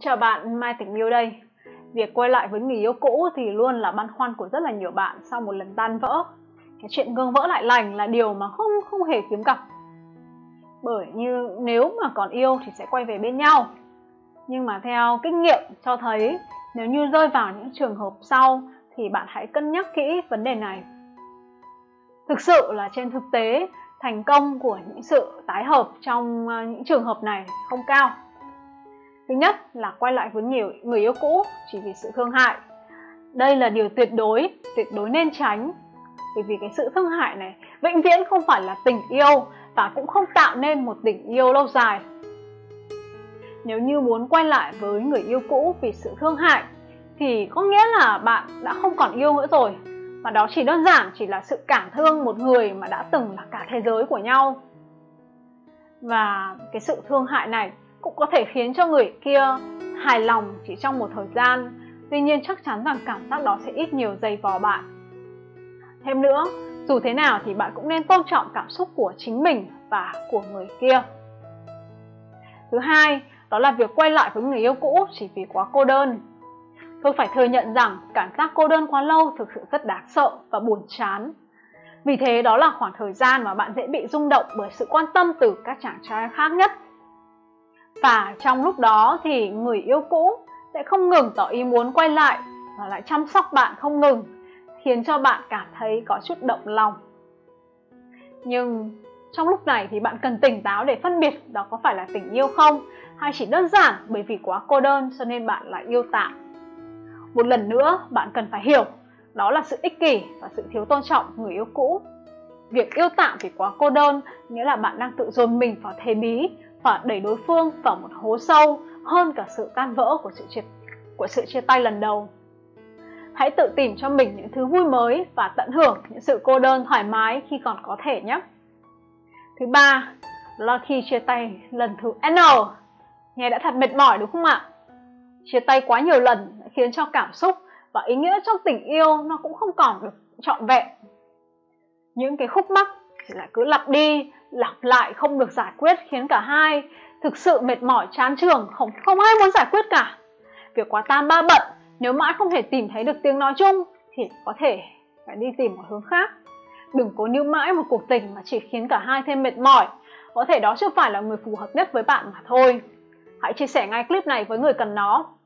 Chào bạn, Mai Tình Yêu đây. Việc quay lại với người yêu cũ thì luôn là băn khoăn của rất là nhiều bạn sau một lần tan vỡ. Cái chuyện gương vỡ lại lành là điều mà không hề hiếm gặp. Bởi như nếu mà còn yêu thì sẽ quay về bên nhau. Nhưng mà theo kinh nghiệm cho thấy, nếu như rơi vào những trường hợp sau thì bạn hãy cân nhắc kỹ vấn đề này. Thực sự là trên thực tế, thành công của những sự tái hợp trong những trường hợp này không cao. Thứ nhất là quay lại với người yêu cũ chỉ vì sự thương hại. Đây là điều tuyệt đối nên tránh. Bởi vì cái sự thương hại này vĩnh viễn không phải là tình yêu và cũng không tạo nên một tình yêu lâu dài. Nếu như muốn quay lại với người yêu cũ vì sự thương hại thì có nghĩa là bạn đã không còn yêu nữa rồi. Mà đó chỉ đơn giản chỉ là sự cảm thương một người mà đã từng là cả thế giới của nhau. Và cái sự thương hại này cũng có thể khiến cho người kia hài lòng chỉ trong một thời gian. Tuy nhiên chắc chắn rằng cảm giác đó sẽ ít nhiều dày vò bạn. Thêm nữa, dù thế nào thì bạn cũng nên tôn trọng cảm xúc của chính mình và của người kia. Thứ hai, đó là việc quay lại với người yêu cũ chỉ vì quá cô đơn. Tôi phải thừa nhận rằng cảm giác cô đơn quá lâu thực sự rất đáng sợ và buồn chán. Vì thế đó là khoảng thời gian mà bạn dễ bị rung động bởi sự quan tâm từ các chàng trai khác nhất. Và trong lúc đó thì người yêu cũ sẽ không ngừng tỏ ý muốn quay lại và lại chăm sóc bạn không ngừng, khiến cho bạn cảm thấy có chút động lòng. Nhưng trong lúc này thì bạn cần tỉnh táo để phân biệt đó có phải là tình yêu không, hay chỉ đơn giản bởi vì quá cô đơn cho nên bạn lại yêu tạm. Một lần nữa bạn cần phải hiểu, đó là sự ích kỷ và sự thiếu tôn trọng người yêu cũ. Việc yêu tạm vì quá cô đơn nghĩa là bạn đang tự dồn mình vào thế bí và đẩy đối phương vào một hố sâu hơn cả sự tan vỡ của sự chia tay lần đầu. Hãy tự tìm cho mình những thứ vui mới và tận hưởng những sự cô đơn thoải mái khi còn có thể nhé. Thứ ba, đó là khi chia tay lần thứ N. Nghe đã thật mệt mỏi đúng không ạ? Chia tay quá nhiều lần khiến cho cảm xúc và ý nghĩa trong tình yêu nó cũng không còn được trọn vẹn. Những cái khúc mắc thì lại cứ lặp đi, lặp lại không được giải quyết khiến cả hai thực sự mệt mỏi chán chường, không ai muốn giải quyết cả. Việc quá tam ba bận, nếu mãi không thể tìm thấy được tiếng nói chung thì có thể phải đi tìm một hướng khác. Đừng cố níu mãi một cuộc tình mà chỉ khiến cả hai thêm mệt mỏi. Có thể đó chưa phải là người phù hợp nhất với bạn mà thôi. Hãy chia sẻ ngay clip này với người cần nó.